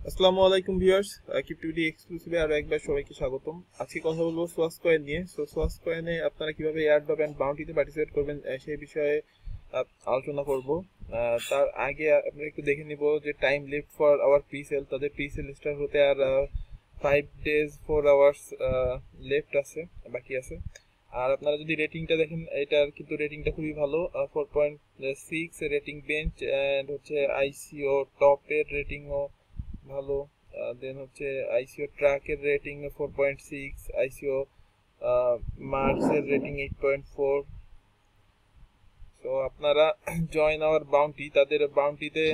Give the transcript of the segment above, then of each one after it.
আসসালামু আলাইকুম ভিউয়ার্স, ক্রিপ্টোবিডি এক্সক্লুসিভে আরো একবার সবাইকে স্বাগতম। আজকে কথা বলবো সোয়াস কয়েন নিয়ে। সোয়াস কয়েনে আপনারা কিভাবে এয়ারড্রপ এন্ড বাউন্টিতে পার্টিসিপেট করবেন সেই বিষয়ে আলোচনা করব। তার আগে আমরা একটু দেখে নিব যে time left for our pre sale, তাদের প্রি সেল স্টার্ট হতে আর 5 days 4 hours লেফট আছে, বাকি আছে। আর আপনারা যদি রেটিংটা দেখেন, এটার কিন্তু রেটিংটা খুবই ভালো, 4.6 রেটিং বেঞ্চ, এন্ড হচ্ছে আইসিও টপের রেটিংও ভালো। দেন হচ্ছে আইসিও ট্র্যাকের রেটিং 4.6, আইসিও মার্কসের রেটিং 8.4। সো আপনারা জয়েন আওয়ার বাউন্টি, তাদের বাউন্টিতে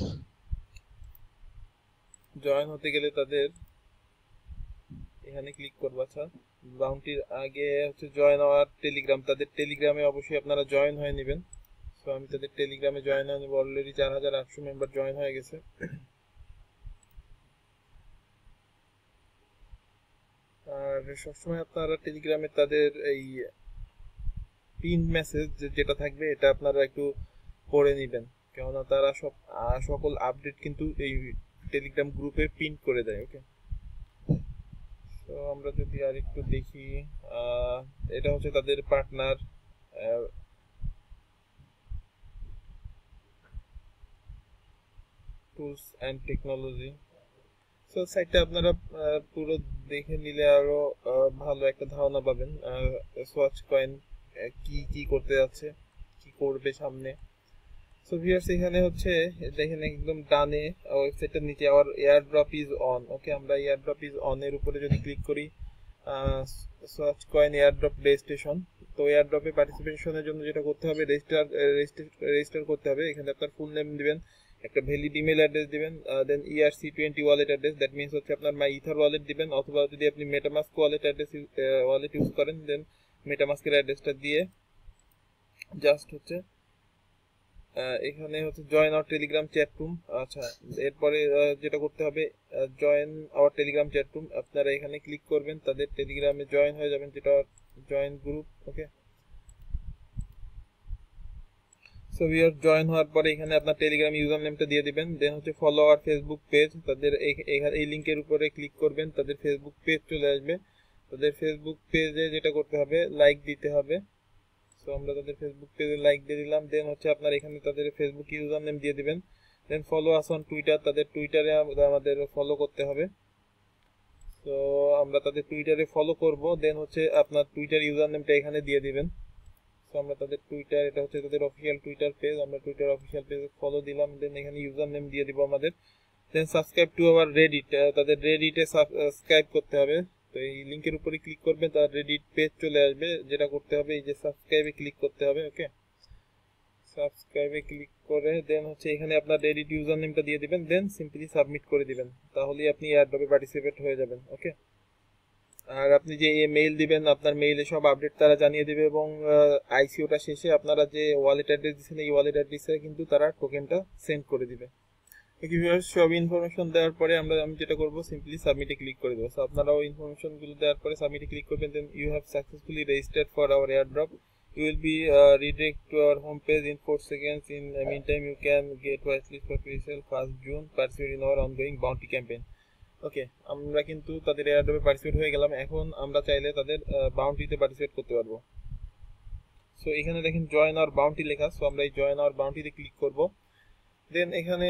জয়েন হতে গেলে তাদের এখানে ক্লিক করবো। আচ্ছা, বাউন্টির আগে হচ্ছে জয়েন আওয়ার টেলিগ্রাম, তাদের টেলিগ্রামে অবশ্যই আপনারা জয়েন হয়ে নেবেন। সো আমি তাদের টেলিগ্রামে জয়েন হয়ে নেব। অলরেডি 4800 মেম্বার জয়েন হয়ে গেছে। আর সবসময় আপনারা টেলিগ্রামে তাদের এই পিন মেসেজ যেটা থাকবে এটা আপনারা একটু পড়ে নেবেন, কেননা তারা সকল আপডেট কিন্তু এই টেলিগ্রাম গ্রুপে পিন করে দেয়। ওকে, তো আমরা যদি আর একটু দেখি, এটা হচ্ছে তাদের partner tools and technology. So সাইটটা আপনারা পুরো দেখে নিলে আরো ভালো একটা ধারণা পাবেন সোয়াচ কয়েন কি কি করতে যাচ্ছে, কি করবে সামনে। সো ভিউয়ার্স, এখানে হচ্ছে দেখেন একদম ডানে ওয়েবসাইটটার নিচে our airdrop is on. Okay, আমরা এয়ারড্রপ ইজ অন এর উপরে যদি ক্লিক করি, সোয়াচ কয়েন এয়ারড্রপ রেজিস্ট্রেশন। তো এয়ারড্রপে পার্টিসিপেশনের জন্য যেটা করতে হবে, রেজিস্টার করতে হবে। এখানে আপনার ফুল নেম দিবেন, একটা ভ্যালিড ইমেল অ্যাড্রেস দিবেন, then ERC20 wallet address, that means হচ্ছে আপনার মাই ইথার ওয়ালেট দিবেন, অথবা যদি আপনি মেটামাস্ক ওয়ালেট ইউজ করেন, দেন মেটামাস্কের অ্যাড্রেসটা দিয়ে জাস্ট হচ্ছে এখানে হচ্ছে join our Telegram chat room. আচ্ছা, এরপরে যেটা করতে হবে, join our Telegram chat room, আপনারা এখানে ক্লিক করবেন, তাদের টেলিগ্রামে জয়েন হয়ে যাবেন, যেটা join group. Okay, so viewer join হওয়ার পরে এখানে আপনার টেলিগ্রাম ইউজার নেমটা দিয়ে দিবেন। দেন হচ্ছে ফলো আওয়ার ফেসবুক পেজ, তাদের এই লিঙ্কের উপরে ক্লিক করবেন, তাদের ফেসবুক পেজ চলে আসবে। তাদের ফেসবুক পেজে যেটা করতে হবে, লাইক দিতে হবে। সো আমরা তাদের ফেসবুক পেজে লাইক দিয়ে দিলাম। দেন হচ্ছে আপনার এখানে তাদের ফেসবুক ইউজার নেম দিয়ে দিবেন। Then follow us on Twitter, তাদের টুইটারে আমাদের ফলো করতে হবে। তো আমরা তাদের টুইটারে ফলো করব। দেন হচ্ছে আপনার টুইটার ইউজার নেমটা এখানে দিয়ে দিবেন। তো আমরা তাদের টুইটার, এটা হচ্ছে তাদের অফিসিয়াল টুইটার পেজ, আমরা টুইটার অফিসিয়াল পেজে ফলো দিলাম। দেন এখানে ইউজার নেম দিয়ে দিব আমাদের। Then subscribe to our Reddit, তাদের রেডিটে সাবস্ক্রাইব করতে হবে। তো এই লিংকের উপরে ক্লিক করবেন, তার রেডিট পেজ চলে আসবে। যেটা করতে হবে, এই যে সাবস্ক্রাইবে ক্লিক করতে হবে। ওকে, সাবস্ক্রাইবে ক্লিক করে দেন হচ্ছে এখানে আপনার রেডিট ইউজার নেমটা দিয়ে দিবেন, দেন সিম্পলি সাবমিট করে দিবেন, তাহলেই আপনি এয়ারড্রপে পার্টিসিপেট হয়ে যাবেন। ওকে, আর আপনি যে মেইল দিবেন, আপনার মেইলে সব আপডেট তারা জানিয়ে দেবে, এবং আইসিওটা শেষে আপনারা যে ওয়ালেট অ্যাড্রেস দিচ্ছেন, এই ওয়ালেট অ্যাড্রেসে কিন্তু তারা টোকেনটা সেন্ড করে দিবে। সব ইনফরমেশন দেওয়ার পরে আমি যেটা করব, সিম্পলি সাবমিটে ক্লিক করে দেবো। সো আপনারাও ইনফরমেশনগুলো দেওয়ার পরে সাবমিটে ক্লিক করবেন। Then you have successfully registered for our airdrop, you will be redirect to our home page in 4 seconds. In the meantime, you can get whitelist for pre-sale 1st June, participate in our ongoing bounty campaign. Okay, আমরা কিন্তু তাদের এয়ারড্রপে participate হয়ে গেলাম। এখন আমরা চাইলে তাদের বাউন্টিতে participate করতে পারবো। সো এখানে দেখেন জয়েন আওয়ার বাউন্টি লেখা, সো আমরা এই জয়েন আওয়ার বাউন্টিতে ক্লিক করব। দেন এখানে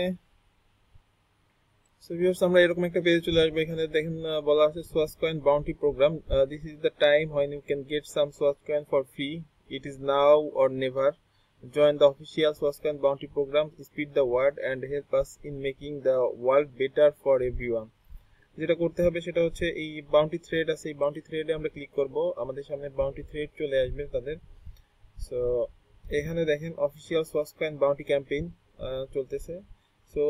সো ভিউয়ার্স, আমরা এরকম একটা পেজে চলে আসবে। এখানে দেখেন বলা আছে Swachh coin bounty program, this is the time when you can get some Swachh coin for free, it is now or never, join the official Swachh coin bounty program, speed the word and help us in making the world better for everyone. যেটা করতে হবে সেটা হচ্ছে এই bounty thread আছে, এই bounty থ্রেডে আমরা click করব, আমাদের সামনে বাউন্টি থ্রেড চলে আসবে তাদের। সো এখানে দেখেন official Swachh coin bounty campaign চলতেছে। সো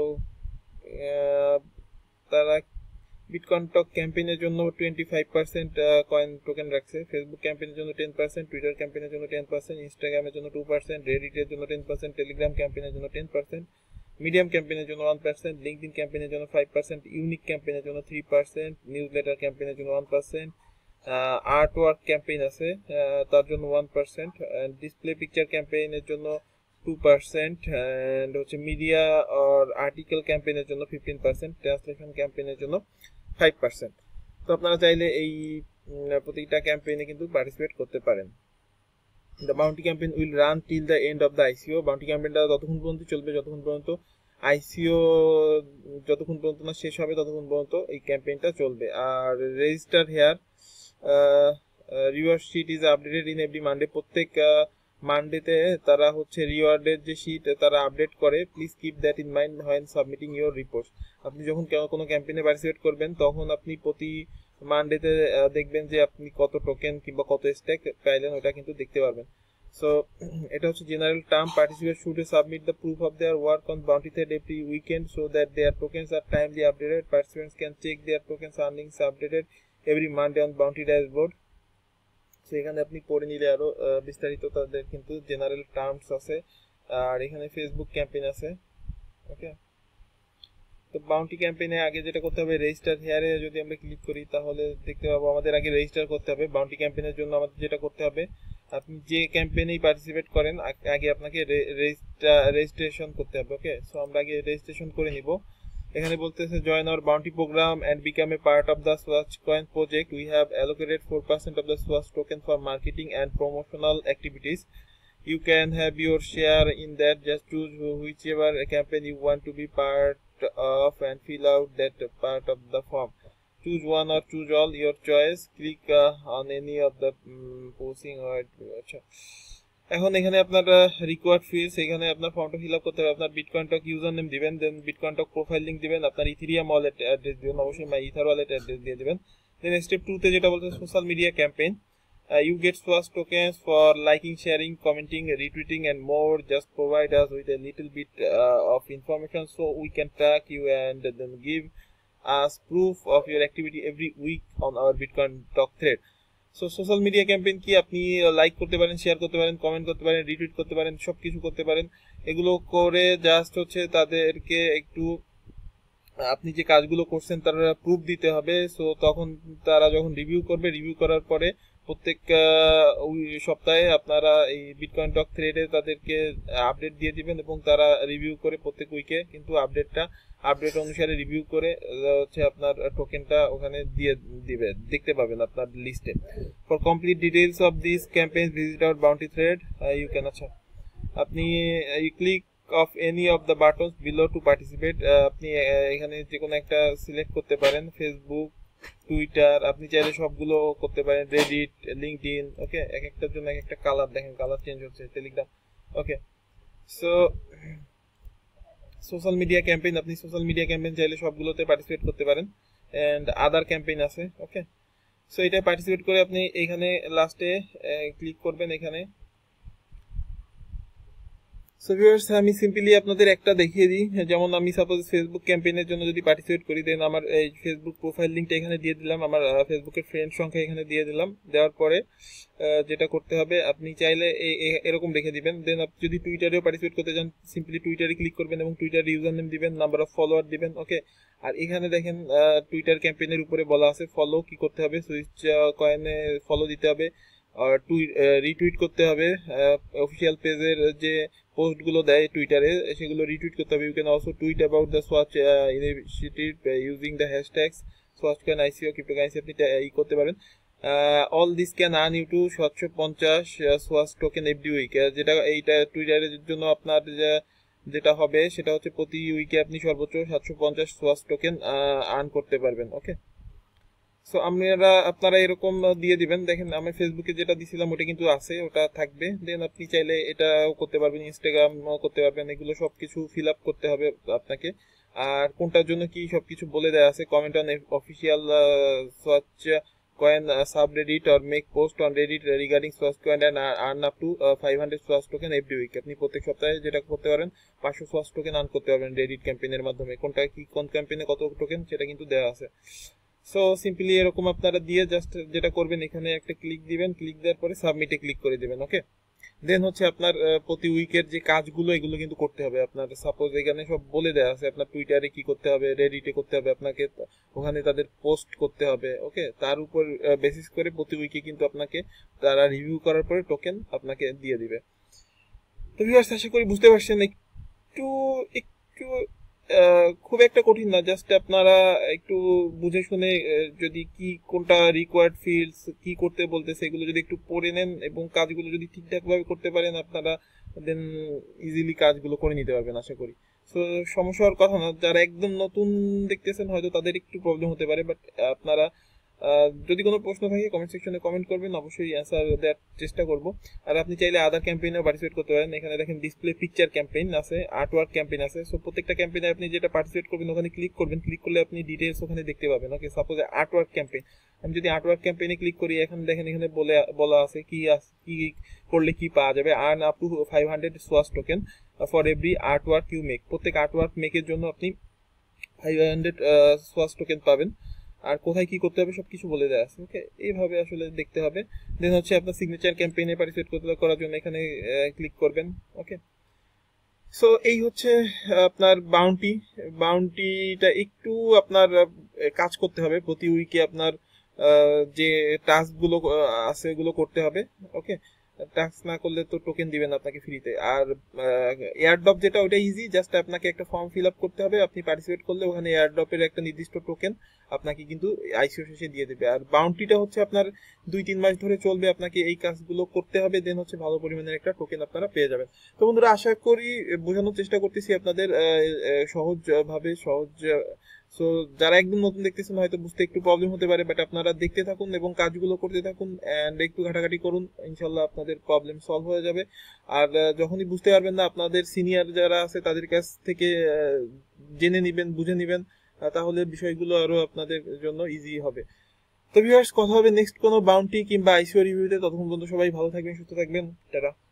তারা বিটকয়েন টক ক্যাম্পেইনের জন্য 25% কয়েন টোকেন রাখছে, ফেসবুক ক্যাম্পেইনের জন্য 10%, টুইটার ক্যাম্পেইনের জন্য 10%, ইনস্টাগ্রামের জন্য 2%, রেডিটের জন্য 10%, টেলিগ্রাম ক্যাম্পেইনের জন্য 10%, মিডিয়াম ক্যাম্পেইনের জন্য 1%, লিঙ্কডইন ক্যাম্পেইনের জন্য 5%, ইউনিক ক্যাম্পেইনের জন্য 3%, নিউজলেটার ক্যাম্পেইনের জন্য 1%, আর্ট ওয়ার্ক ক্যাম্পেইন আছে তার জন্য 1%, ডিসপ্লে পিকচার ক্যাম্পেইনের জন্য 2% and হচ্ছে মিডিয়া আর আর্টিকেল ক্যাম্পেইনের জন্য 15%, ট্রান্সলেশন ক্যাম্পেইনের জন্য 5%। তো আপনারা চাইলে এই প্রতিটা ক্যাম্পেইনে কিন্তু পার্টিসিপেট করতে পারেন। The bounty campaign will run till the end of the ICO. bounty ক্যাম্পেইনটা ততক্ষণ পর্যন্ত চলবে যতক্ষণ পর্যন্ত আইসিও যতক্ষণ পর্যন্ত না শেষ হবে ততক্ষণ পর্যন্ত এই ক্যাম্পেইনটা চলবে। আর register here reward sheet is updated in every Monday. প্রত্যেক মানডেতে তারা হচ্ছে রিওয়ার্ডের যে শিট তারা আপডেট করে। Please keep that in mind when submitting your reports. আপনি যখন কোনো ক্যাম্পেইনে পার্টিসিপেট করবেন তখন আপনি প্রতি মানডেতে দেখবেন যে আপনি কত টোকেন কিংবা কত স্ট্যাক পাইলেন ওটা কিন্তু দেখতে পারবেন। সো এটা হচ্ছে general term. Participate should submit the proof of their work on bounty thread every weekend so that their tokens are timely updated. Participants can check their tokens earnings updated every Monday on bounty dashboard. So এখানে আপনি পড়ে নিলে আরো বিস্তারিত তাদের কিন্তু general terms আছে। আর এখানে ফেসবুক ক্যাম্পেইন আছে। ওকে, তো বাউন্টি ক্যাম্পেইনে আগে যেটা করতে হবে, রেজিস্টার হেয়ারে যদি আমরা ক্লিক করি তাহলে দেখতে পাবো আমাদের আগে রেজিস্টার করতে হবে। বাউন্টি ক্যাম্পেইনের জন্য আমাদের যেটা করতে হবে, আপনি যে ক্যাম্পেইনেই পার্টিসিপেট করেন আগে আপনাকে রেজিস্ট্রেশন করতে হবে। ওকে, সো আমরা আগে রেজিস্ট্রেশন করে নিব। এখানে বলতেছে join our bounty program and become a part of the Swachh coin project. We have allocated 4% of the Swachh token for marketing and promotional activities. You can have your share in that. Just choose whichever campaign you want to be part of and fill out that part of the form. Choose one or choose all, your choice. Click on any of the posting or আচ্ছা, এখন এখানে আপনার required fields, এখানে আপনার ফর্মটা fill up করতে হবে। আপনার বিটকয়েন টক ইউজার নেম দিবেন, then bitcoin talk profile link দিবেন, আপনার ইথেরিয়াম ওয়ালেট অ্যাড্রেস দিবেন, অবশ্যই মাই ইথার ওয়ালেট অ্যাড্রেস দিয়ে দিবেন। দেন স্টেপ 2 তে যেটা বলছে social media campaign. You get SWAS tokens for liking, sharing, commenting, retweeting and more. Just provide us with a little bit of information so we can track you and then give us proof of your activity every week on our Bitcoin talk thread. So social media campaign কি, আপনি like করতে পারেন, share করতে পারেন, comment করতে পারেন, retweet করতে পারেন, সব কিছু করতে পারেন। এগুলো করে জাস্ট হচ্ছে তাদেরকে একটু আপনি যে কাজগুলো করছেন তার প্রুফ দিতে হবে। সো তখন তারা যখন রিভিউ করবে, রিভিউ করার পরে প্রত্যেক সপ্তাহে আপনারা এই বিটকয়েন টক থ্রেডে তাদেরকে আপডেট দিয়ে দিবেন এবং তারা রিভিউ করে প্রত্যেক উইকে কিন্তু আপডেট অনুসারে রিভিউ করে হচ্ছে আপনার টোকেনটা ওখানে দিয়ে দিবে, দেখতে পাবেন আপনার লিস্টে। For complete details of this campaign visit our bounty thread. You can আচ্ছা আপনি you click of any of the buttons below to participate. আপনি এখানে যে কোনো একটা সিলেক্ট করতে পারেন, ফেসবুক, টুইটার, আপনি চাইলে সবগুলো করতে পারেন, রেডিট, লিঙ্কডইন। ওকে, এক একটার জন্য এক একটা কালার, দেখেন কালার চেঞ্জ হচ্ছে, Telegram. Okay, so social media campaign, আপনি সোশ্যাল মিডিয়া ক্যাম্পেইন চাইলে সবগুলোতে পার্টিসিপেট করতে পারেন। এন্ড আদার ক্যাম্পেইন আছে। ওকে, সো এটা পার্টিসিপেট করে আপনি এখানে লাস্টে ক্লিক করবেন এখানে। সো ভিউয়ার্স, আমি সিম্পলি আপনাদের একটা দেখিয়ে দিই। যেমন আমি সাপোজ ফেসবুক ক্যাম্পেইনের জন্য যদি পার্টিসিপেট করি, দেন আমার এই ফেসবুক প্রোফাইল লিঙ্কটা এখানে দিয়ে দিলাম, আমার ফেসবুকের ফ্রেন্ড সংখ্যা এখানে দিয়ে দিলাম। দেওয়ার পরে যেটা করতে হবে, আপনি চাইলে এরকম রেখে দিবেন। দেন আপনি যদি টুইটারেও পার্টিসিপেট করতে চান, সিম্পলি টুইটারে ক্লিক করবেন এবং টুইটার ইউজার নেম দিবেন, নাম্বার অফ ফলোয়ার দিবেন। ওকে, আর এখানে দেখেন টুইটার ক্যাম্পেইনের উপরে বলা আছে ফলো কি করতে হবে, সুইচ কয়েনে ফলো দিতে হবে, আর রিটুইট করতে হবে, অফিসিয়াল পেজের যে পোস্টগুলো দেয় টুইটারে সেগুলো রিটুইট করতে হবে। You can also tweet about the Swachh initiative using the hashtags Swachhcoin ICO cryptocurrency, আপনি করতে পারেন। All this can earn you to 750 Swachh token every week. যেটা এইটা টুইটারের জন্য আপনার যেটা হবে সেটা হচ্ছে প্রতি উইকে আপনি সর্বোচ্চ 750 সোয়াচ টোকেন আর্ন করতে পারবেন। ওকে, সো আপনারা এরকম দিয়ে দিবেন। দেখেন আমি ফেসবুকে যেটা দিছিলাম ওটা কিন্তু আছে, ওটা থাকবে। দেন আপনি চাইলে এটাও করতে পারবেন, ইনস্টাগ্রামও করতে পারবেন। এগুলো সবকিছু ফিল আপ করতে হবে আপনাকে। আর কোনটার জন্য কি সবকিছু বলে দেওয়া আছে। Comment on official Swachh coin subreddit or make post on Reddit regarding Swachh coin and earn up to 500 Swachh token every week. আপনি প্রত্যেক সপ্তাহে যেটা করতে পারেন 500 সোয়াচ টোকেন আর্ন করতে পারবেন রেডিট ক্যাম্পেইনের মাধ্যমে। কোন ক্যাম্পেইনে কত টোকেন সেটা কিন্তু দেওয়া আছে। সো সিম্পলি এরকম আপনারা দিয়ে জাস্ট যেটা করবেন, এখানে একটা ক্লিক দিবেন, ক্লিক দেওয়ার পরে সাবমিটে ক্লিক করে দিবেন। ওকে, দেন হচ্ছে আপনার প্রতি উইকের যে কাজগুলো এগুলো কিন্তু করতে হবে আপনার। সাপোজ এখানে সব বলে দেওয়া আছে আপনার টুইটারে কি করতে হবে, রেডিটে করতে হবে, আপনাকে ওখানে তাদের পোস্ট করতে হবে। ওকে, তার উপর বেসিস করে প্রতি উইকে কিন্তু আপনাকে তারা রিভিউ করার পরে টোকেন আপনাকে দিয়ে দিবে। তো ভিউয়ার্স আশা করি বুঝতে পারছেন, একটু একটু খুব একটা কঠিন না, জাস্ট আপনারা একটু বুঝে শুনে যদি কি কোনটা রিকোয়ার্ড ফিল্ডস কি করতে বলতেছে এগুলো যদি একটু পড়ে নেন এবং কাজগুলো যদি ঠিকঠাক ভাবে করতে পারেন আপনারা, দেন ইজিলি কাজগুলো করে নিতে পারবেন আশা করি। সো সমস্যা হওয়ার কথা না, যারা একদম নতুন দেখতেছেন হয়তো তাদের একটু প্রবলেম হতে পারে, বাট আপনারা যদি কোনো প্রশ্ন থাকে কমেন্ট সেকশনে কমেন্ট করবেন, অবশ্যই অ্যান্সার দেওয়ার চেষ্টা করব। আর আপনি চাইলে আদার ক্যাম্পেইনেও পার্টিসিপেট করতে পারেন। এখানে দেখেন ডিসপ্লে পিকচার ক্যাম্পেইন আছে, আর্ট ওয়ার্ক ক্যাম্পেইন আছে। সো প্রত্যেকটা ক্যাম্পেইনে আপনি যেটা পার্টিসিপেট করবেন ওখানে ক্লিক করবেন, ক্লিক করলে আপনি ডিটেলস ওখানে দেখতে পাবেন। Okay, suppose art work campaign, আমি যদি আর্ট ওয়ার্ক ক্যাম্পেইনে ক্লিক করি, এখন দেখেন এখানে বলা আছে কি করলে কি পাওয়া যাবে। Earn up to 500 swas token for every art work you make. প্রত্যেক আর্ট ওয়ার্ক মেকের জন্য আপনি 500 সোয়াস টোকেন পাবেন। আর কোথায় কি করতে হবে সবকিছু বলে দেওয়া আছে। ওকে, এইভাবে আসলে দেখতে হবে। দেন হচ্ছে আপনার সিগনেচার ক্যাম্পেইনে পার্টিসিপেট করার জন্য এখানে ক্লিক করবেন। ওকে, সো এই হচ্ছে আপনার বাউন্টিটা একটু আপনার কাজ করতে হবে প্রতি উইকে, আপনার যে টাস্কগুলো আছে ওগুলো করতে হবে। ওকে, টাস্ক না করলে তো টোকেন দিবেন আপনাকে ফ্রিতে। আর এয়ারড্রপ যেটা ওটা ইজি, জাস্ট আপনাকে একটা ফর্ম ফিল আপ করতে হবে, আপনি পার্টিসিপেট করলে ওখানে এয়ারড্রপের একটা নির্দিষ্ট টোকেন আপনাকে কিন্তু আইসিও শেষে দিয়ে দেবে। আর বাউন্টিটা হচ্ছে আপনার 2-3 মাস ধরে চলবে, আপনাকে এই কাজগুলো করতে হবে, দেন হচ্ছে ভালো পরিমাণের একটা টোকেন আপনারা পেয়ে যাবেন। তো বন্ধুরা আশা করি বোঝানোর চেষ্টা করতেছি আপনাদের সহজ। সো যারা একদম নতুন দেখতেছেন হয়তো বুঝতে একটু প্রবলেম হতে পারে, বাট আপনারা দেখতে থাকুন এবং কাজগুলো করতে থাকুন এন্ড একটু ঘাটাঘাটি করুন, ইনশাল্লাহ আপনাদের প্রবলেম সলভ হয়ে যাবে। আর যখনই বুঝতে পারবেন না আপনাদের সিনিয়র যারা আছে তাদের কাছ থেকে জেনে নিবেন, বুঝে নিবেন, তাহলে বিষয়গুলো আরো আপনাদের জন্য ইজি হবে। তো ভিউয়ার্স কথা হবে নেক্সট কোনো বাউন্টি কিংবা আইসিও রিভিউতে। ততক্ষণ পর্যন্ত সবাই ভালো থাকবেন, সুস্থ থাকবেন, টাটা।